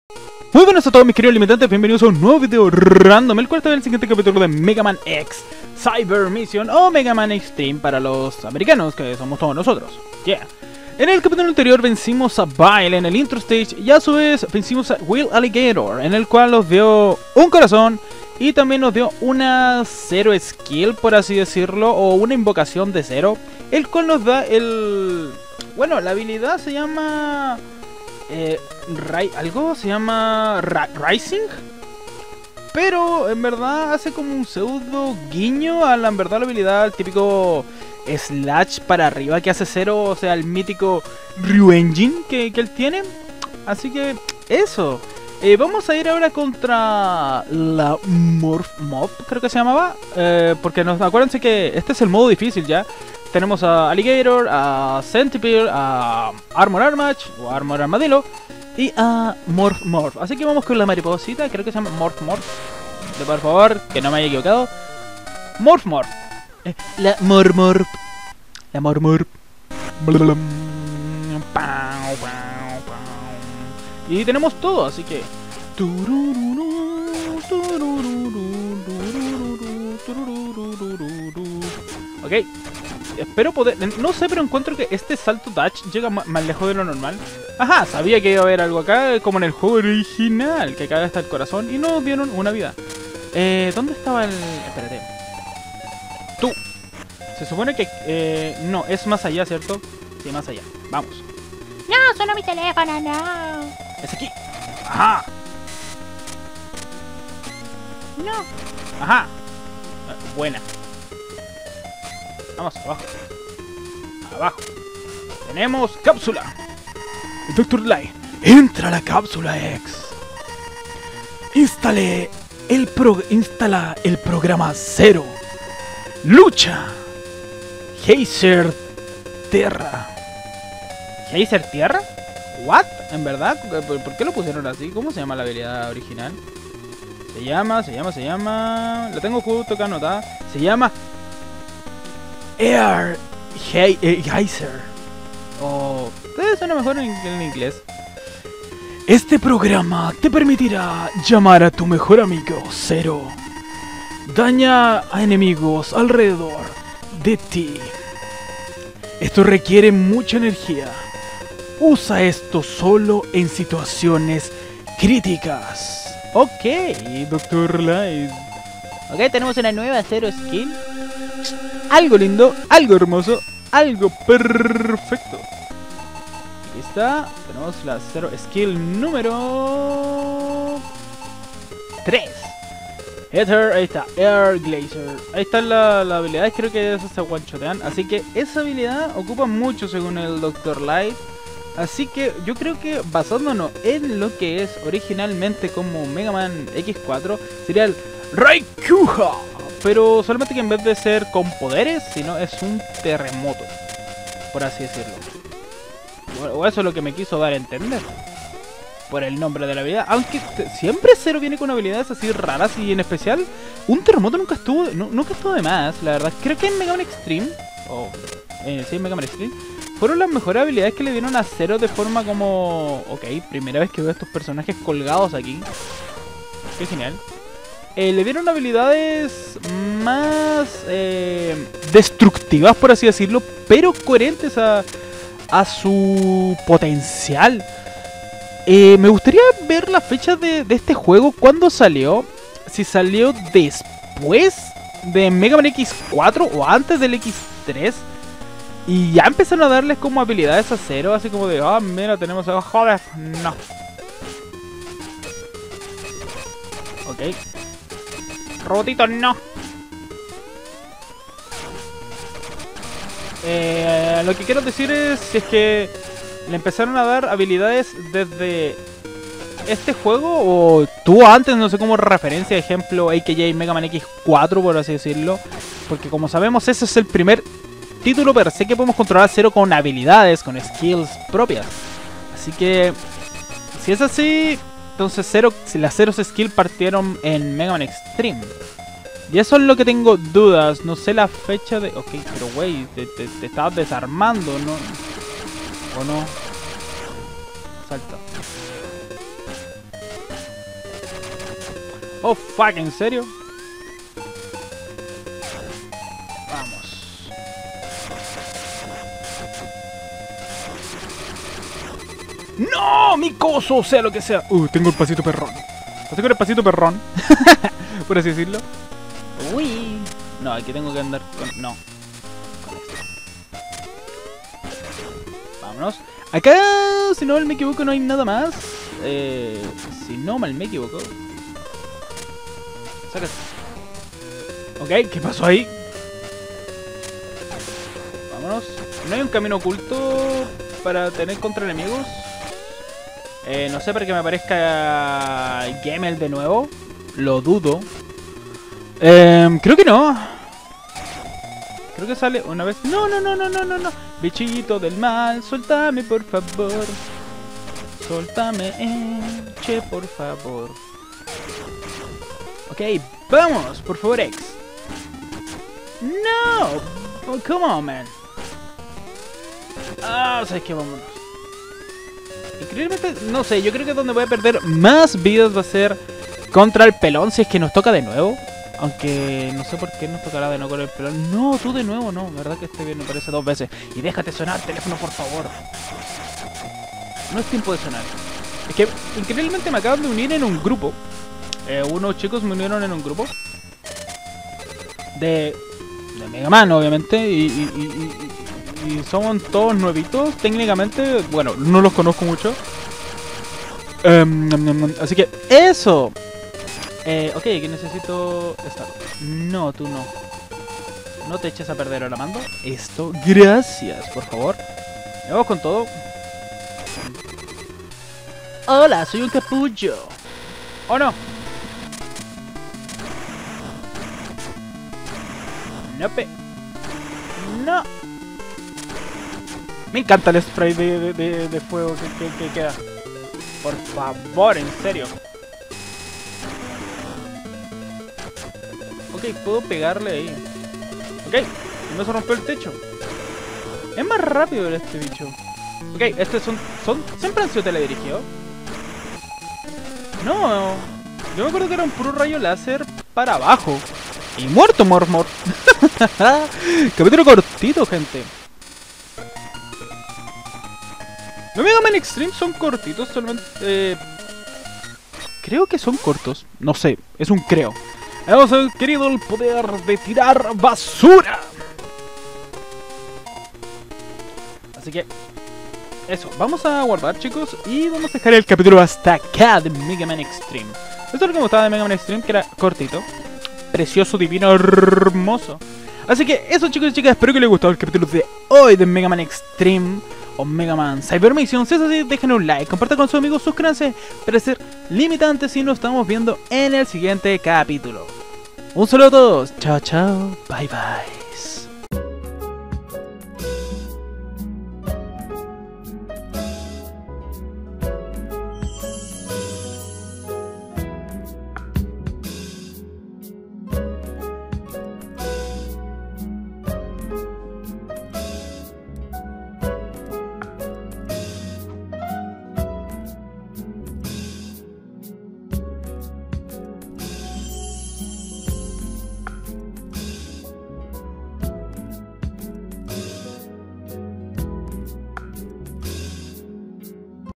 Muy buenas a todos mis queridos limitantes, bienvenidos a un nuevo video random, el cual está en el siguiente capítulo de Mega Man X Cyber Mission o Mega Man Extreme para los americanos, que somos todos nosotros. Yeah. En el capítulo anterior vencimos a Bile en el intro stage y a su vez vencimos a Will Alligator, en el cual nos dio un corazón y también nos dio una Zero Skill, por así decirlo, o una invocación de Zero, el cual nos da el... Bueno, la habilidad se llama... algo se llama Rising, pero en verdad hace como un pseudo guiño a la, en verdad, la habilidad, el típico slash para arriba que hace Zero, o sea, el mítico Ryujin que él tiene. Así que eso, vamos a ir ahora contra la Morph Mob, creo que se llamaba, porque acuérdense que este es el modo difícil ya. Tenemos a Alligator, a Centipede, a Armor Armach o Armor Armadillo y a Morph. Así que vamos con la mariposita, creo que se llama Morph. De por favor, que no me haya equivocado. Morph. La Morph. La Morph. Y tenemos todo, así que... Ok. Espero poder... No sé, pero encuentro que este salto dash llega más lejos de lo normal. Ajá, sabía que iba a haber algo acá, como en el juego original, que acá está el corazón y nos dieron una vida. ¿Dónde estaba el...? Espérate. Tú. Se supone que... no, es más allá, ¿cierto? Sí, más allá. Vamos. No, solo mi teléfono, no. Es aquí. Ajá. No. Ajá. Buena. Vamos, abajo. Abajo. Tenemos cápsula. Dr. Light, entra a la cápsula X. Instala el programa Zero. Lucha. Geyser Tierra. ¿Geyser Tierra? ¿What? ¿En verdad? ¿Por qué lo pusieron así? ¿Cómo se llama la habilidad original? Se llama... La tengo justo acá anotada. Se llama... Air Geyser. O... suena mejor en inglés. Este programa te permitirá llamar a tu mejor amigo Zero. Daña a enemigos alrededor de ti. Esto requiere mucha energía. Usa esto solo en situaciones críticas. Ok, Dr. Light. Ok, tenemos una nueva Zero Skill. Algo lindo, algo hermoso, algo perfecto. Aquí está, tenemos la Zero Skill número 3. Ether, ahí está, Air Glacier. Ahí están las habilidades, creo que esas se one-shotean. Así que esa habilidad ocupa mucho según el Dr. Light. Así que yo creo que basándonos en lo que es originalmente como Mega Man X4, sería el Raikuja. Pero solamente que en vez de ser con poderes, sino es un terremoto, por así decirlo. O eso es lo que me quiso dar a entender por el nombre de la habilidad. Aunque siempre Zero viene con habilidades así raras y en especial un terremoto nunca estuvo de más, la verdad. Creo que en Mega Man Extreme, sí, en Mega Man Extreme, fueron las mejores habilidades que le dieron a Zero de forma como... Ok, primera vez que veo a estos personajes colgados aquí. Qué genial. Le dieron habilidades más destructivas, por así decirlo, pero coherentes a su potencial. Me gustaría ver la fecha de este juego, cuándo salió. Si salió después de Mega Man X4 o antes del X3. Y ya empezaron a darles como habilidades a Zero, así como de, ah, mira, tenemos a... Joder, no. Ok. Robotito, no. Lo que quiero decir es si es que le empezaron a dar habilidades desde este juego o tuvo antes, no sé, como referencia, ejemplo, AKJ Mega Man X4, por así decirlo. Porque como sabemos, ese es el primer título per se que podemos controlar a Zero con habilidades, con skills propias. Así que, si es así... Entonces las Zero Skill partieron en Mega Man Extreme. Y eso es lo que tengo dudas. No sé la fecha de... Ok, pero wey, te estabas desarmando, ¿no? ¿O no? Salta. Oh, fuck, ¿en serio? Vamos. ¡No! ¡Mi coso! Sea lo que sea. Tengo el pasito perrón. Tengo el pasito perrón. Por así decirlo. Uy. No, aquí tengo que andar con... No. Vámonos. Acá, si no mal me equivoco, no hay nada más. Si no mal me equivoco. Sácate. Ok, ¿qué pasó ahí? Vámonos. ¿No hay un camino oculto para tener contra enemigos? No sé, para que me aparezca Gamel de nuevo. Lo dudo. Creo que no. Creo que sale una vez. No. Bichito del mal, suéltame por favor. Suéltame, che, por favor. Ok, vamos, por favor, X. No. Oh, come on, man. ¿Sabes qué? Vámonos. Increíblemente, no sé, yo creo que donde voy a perder más vidas va a ser contra el pelón, si es que nos toca de nuevo. Aunque no sé por qué nos tocará de nuevo con el pelón. No, tú de nuevo no, la verdad que este bien me parece 2 veces. Y déjate sonar teléfono, por favor. No es tiempo de sonar. Es que increíblemente me acaban de unir en un grupo. Unos chicos me unieron en un grupo de Mega Man, obviamente. Y somos todos nuevitos, técnicamente. Bueno, no los conozco mucho. Así que eso. Ok, aquí necesito estar. No, tú no. No te eches a perder ahora, mando. Esto, gracias, por favor. Vamos con todo. Hola, soy un capullo. ¿O no? Nope. No. Me encanta el spray de fuego que queda. Por favor, en serio. Ok, puedo pegarle ahí. Ok, no se rompió el techo. Es más rápido este bicho. Ok, estos son ¿siempre han sido teledirigidos? No, yo me acuerdo que era un puro rayo láser para abajo. Y muerto, Mormor. Capítulo cortito, gente. Los Mega Man Extreme son cortitos, solamente... creo que son cortos. No sé, es un creo. Hemos querido el poder de tirar basura. Así que... eso, vamos a guardar, chicos. Y vamos a dejar el capítulo hasta acá de Mega Man Extreme. Esto es lo que me gustaba de Mega Man Extreme, que era cortito, precioso, divino, hermoso. Así que eso, chicos y chicas, espero que les haya gustado el capítulo de hoy de Mega Man Extreme o Mega Man Cyber Mission. Si es así, dejen un like, compartan con sus amigos, suscríbanse para ser limitantes y nos estamos viendo en el siguiente capítulo. Un saludo a todos, chao chao, bye bye.